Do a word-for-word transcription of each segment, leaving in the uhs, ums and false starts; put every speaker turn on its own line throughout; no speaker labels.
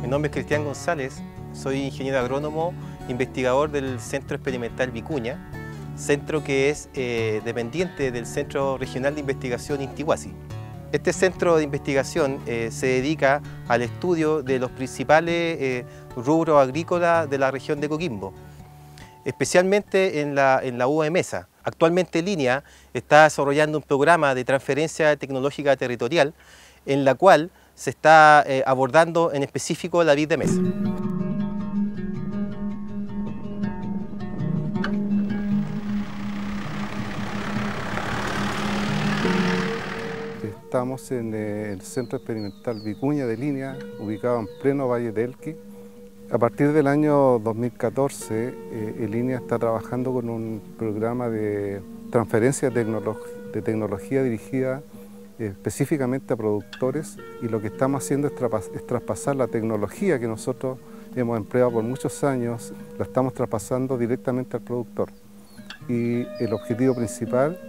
Mi nombre es Cristian González, soy ingeniero agrónomo, investigador del Centro Experimental Vicuña, centro que es eh, dependiente del Centro Regional de Investigación Intihuasi. Este centro de investigación eh, se dedica al estudio de los principales eh, rubros agrícolas de la región de Coquimbo, especialmente en la, en la uva de mesa. Actualmente Linea está desarrollando un programa de transferencia tecnológica territorial en la cual se está eh, abordando en específico la vid de mesa.
Estamos en el Centro Experimental Vicuña de Linea, ubicado en pleno Valle del Elqui. A partir del año dos mil catorce, eh, Linea está trabajando con un programa de transferencia de, tecnolo de tecnología dirigida eh, específicamente a productores, y lo que estamos haciendo es, es traspasar la tecnología que nosotros hemos empleado por muchos años, la estamos traspasando directamente al productor. Y el objetivo principal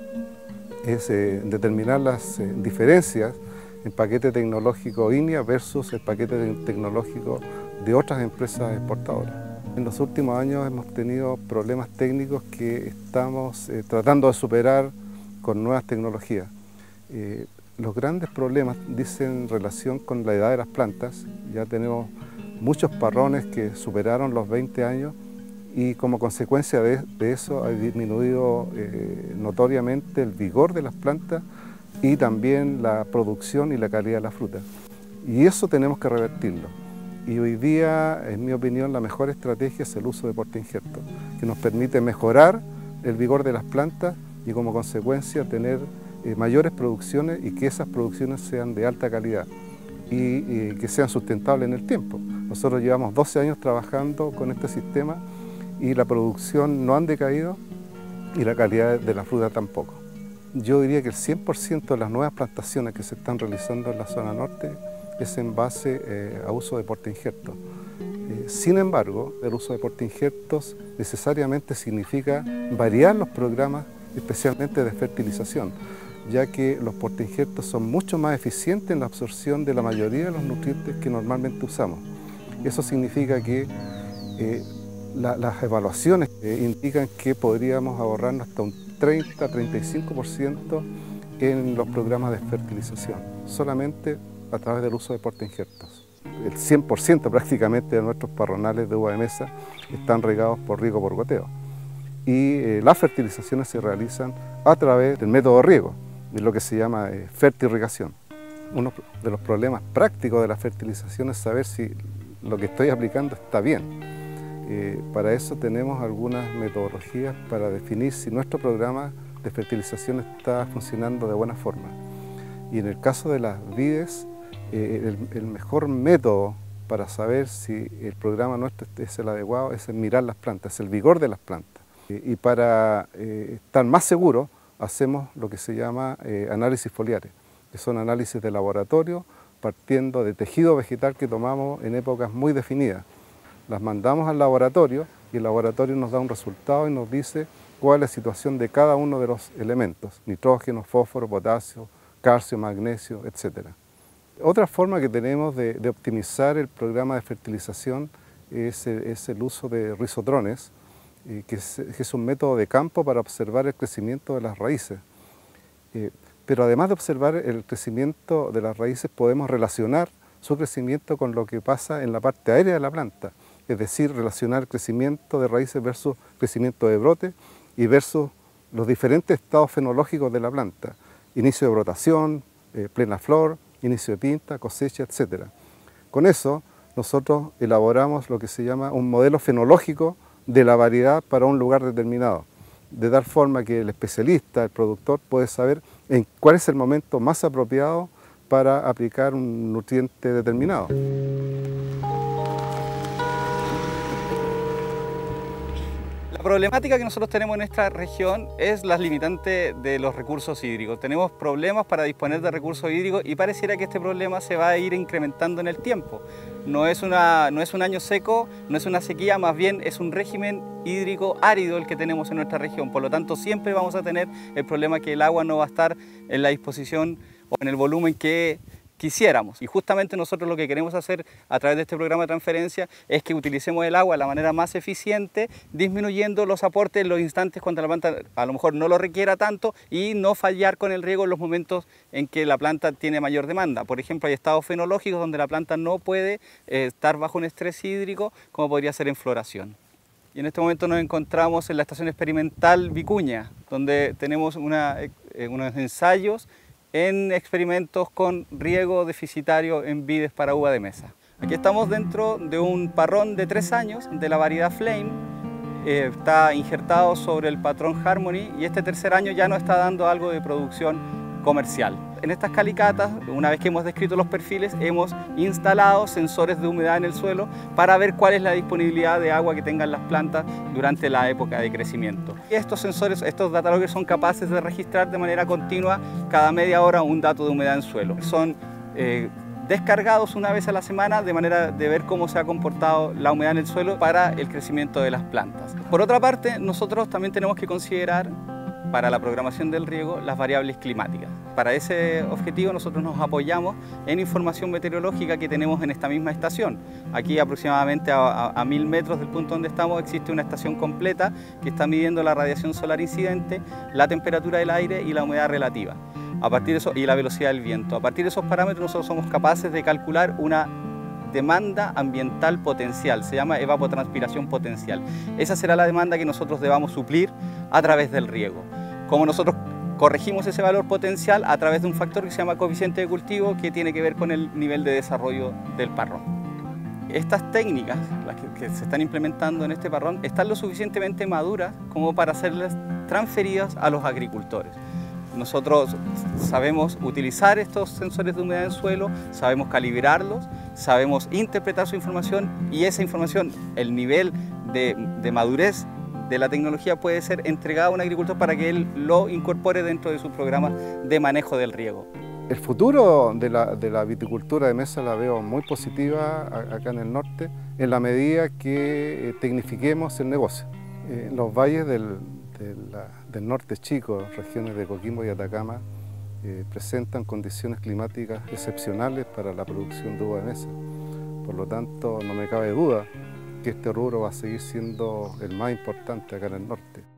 es eh, determinar las eh, diferencias en paquete tecnológico I N A versus el paquete tecnológico de otras empresas exportadoras. En los últimos años hemos tenido problemas técnicos que estamos eh, tratando de superar con nuevas tecnologías. Eh, los grandes problemas dicen en relación con la edad de las plantas. Ya tenemos muchos parrones que superaron los veinte años, y como consecuencia de, de eso ha disminuido eh, notoriamente el vigor de las plantas y también la producción y la calidad de la fruta. Y eso tenemos que revertirlo. Y hoy día, en mi opinión, la mejor estrategia es el uso de portainjertos, que nos permite mejorar el vigor de las plantas y como consecuencia tener eh, mayores producciones, y que esas producciones sean de alta calidad y, y que sean sustentables en el tiempo. Nosotros llevamos doce años trabajando con este sistema y la producción no han decaído y la calidad de la fruta tampoco. Yo diría que el cien por ciento de las nuevas plantaciones que se están realizando en la zona norte es en base eh, a uso de portainjertos. Eh, sin embargo, el uso de portainjertos necesariamente significa variar los programas, especialmente de fertilización, ya que los portainjertos son mucho más eficientes en la absorción de la mayoría de los nutrientes que normalmente usamos. Eso significa que eh, La, las evaluaciones eh, indican que podríamos ahorrarnos hasta un treinta a treinta y cinco por ciento en los programas de fertilización, solamente a través del uso de portainjertos. El cien por ciento prácticamente de nuestros parronales de uva de mesa están regados por riego por goteo, y eh, las fertilizaciones se realizan a través del método de riego, de lo que se llama eh, fertirrigación. Uno de los problemas prácticos de la fertilización es saber si lo que estoy aplicando está bien. Eh, para eso tenemos algunas metodologías para definir si nuestro programa de fertilización está funcionando de buena forma. Y en el caso de las vides, eh, el, el mejor método para saber si el programa nuestro es el adecuado es el mirar las plantas, es el vigor de las plantas. Eh, y para eh, estar más seguros, hacemos lo que se llama eh, análisis foliares, que son análisis de laboratorio partiendo de tejido vegetal que tomamos en épocas muy definidas. Las mandamos al laboratorio y el laboratorio nos da un resultado y nos dice cuál es la situación de cada uno de los elementos: nitrógeno, fósforo, potasio, calcio, magnesio, etcétera. Otra forma que tenemos de, de optimizar el programa de fertilización es, es el uso de rizotrones, eh, que, es, que es un método de campo para observar el crecimiento de las raíces. Eh, pero además de observar el crecimiento de las raíces, podemos relacionar su crecimiento con lo que pasa en la parte aérea de la planta. Es decir, relacionar el crecimiento de raíces versus crecimiento de brote y versus los diferentes estados fenológicos de la planta. Inicio de brotación, eh, plena flor, inicio de pinta, cosecha, etcétera. Con eso nosotros elaboramos lo que se llama un modelo fenológico de la variedad para un lugar determinado, de tal forma que el especialista, el productor, puede saber en cuál es el momento más apropiado para aplicar un nutriente determinado.
La problemática que nosotros tenemos en esta región es las limitantes de los recursos hídricos. Tenemos problemas para disponer de recursos hídricos y pareciera que este problema se va a ir incrementando en el tiempo. No es, una, no es un año seco, no es una sequía, más bien es un régimen hídrico árido el que tenemos en nuestra región. Por lo tanto, siempre vamos a tener el problema que el agua no va a estar en la disposición o en el volumen que quisiéramos. Y justamente nosotros lo que queremos hacer a través de este programa de transferencia es que utilicemos el agua de la manera más eficiente, disminuyendo los aportes en los instantes cuando la planta a lo mejor no lo requiera tanto y no fallar con el riego en los momentos en que la planta tiene mayor demanda. Por ejemplo, hay estados fenológicos donde la planta no puede eh, estar bajo un estrés hídrico como podría ser en floración. Y en este momento nos encontramos en la estación experimental Vicuña, donde tenemos una, eh, unos ensayos en experimentos con riego deficitario en vides para uva de mesa. Aquí estamos dentro de un parrón de tres años de la variedad Flame, eh, está injertado sobre el patrón Harmony y este tercer año ya nos está dando algo de producción comercial. En estas calicatas, una vez que hemos descrito los perfiles, hemos instalado sensores de humedad en el suelo para ver cuál es la disponibilidad de agua que tengan las plantas durante la época de crecimiento. Y estos sensores, estos data loggers son capaces de registrar de manera continua cada media hora un dato de humedad en suelo. Son eh, descargados una vez a la semana de manera de ver cómo se ha comportado la humedad en el suelo para el crecimiento de las plantas. Por otra parte, nosotros también tenemos que considerar para la programación del riego las variables climáticas. Para ese objetivo nosotros nos apoyamos en información meteorológica que tenemos en esta misma estación. Aquí aproximadamente a, a, a mil metros del punto donde estamos existe una estación completa que está midiendo la radiación solar incidente, la temperatura del aire y la humedad relativa. A partir de eso, y la velocidad del viento. A partir de esos parámetros nosotros somos capaces de calcular una demanda ambiental potencial, se llama evapotranspiración potencial. Esa será la demanda que nosotros debamos suplir a través del riego. Como nosotros corregimos ese valor potencial a través de un factor que se llama coeficiente de cultivo que tiene que ver con el nivel de desarrollo del parrón. Estas técnicas, las que, que se están implementando en este parrón, están lo suficientemente maduras como para serlas transferidas a los agricultores. Nosotros sabemos utilizar estos sensores de humedad en suelo, sabemos calibrarlos, sabemos interpretar su información y esa información, el nivel de, de madurez de la tecnología puede ser entregada a un agricultor para que él lo incorpore dentro de su programa de manejo del riego.
El futuro de la, de la viticultura de mesa la veo muy positiva acá en el norte, en la medida que tecnifiquemos el negocio. En los valles del, de la, del norte chico, regiones de Coquimbo y Atacama, eh, presentan condiciones climáticas excepcionales para la producción de uva de mesa. Por lo tanto, no me cabe duda que este rubro va a seguir siendo el más importante acá en el norte.